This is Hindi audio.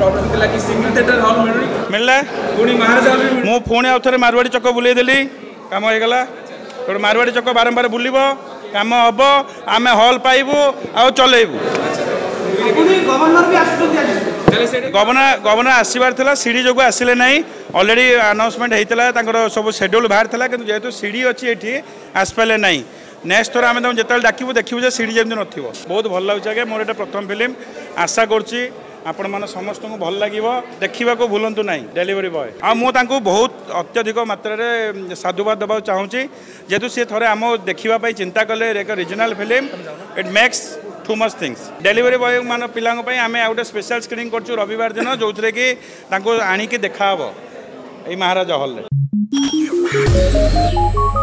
प्रॉब्लम थिला कि सिंगल थिएटर हॉल मिलला पुणी महाराज हॉल मु पुणी आउ थे मारवाड़ी चक बुले देली काम हो गला तो मारवाड़ी चक बारंबार बुलिब काम हम आम हॉल पाइबू आ चलेबू गवर्नर आसबार था सीढ़ी जो आसिले ना अलरेडी अनाउंसमेंट होता सब शेड्यूल बाहर था कि जेहेतु सीढ़ी अच्छी ये आसपारे ना नेक्स्ट थर आम जो डाकू देखू सीढ़ी जमी न बहुत भल लगे आगे मोर ये प्रथम फिल्म आशा करुँची आपण मैंने समस्त को भल लगे देखा भूलु ना डेलीवरी बॉय आ मुझे बहुत अत्यधिक मात्रा साधुवाद देवा चाहूँगी जेहेतु सी थे आम देखापी चिंता कले एक regional film it makes too much things delivery boy मान पिलांई आम गोटे स्पेशल स्क्रीनिंग कर रविवार दिन जो थे कि आणिकी देखा ये महाराजा हॉल।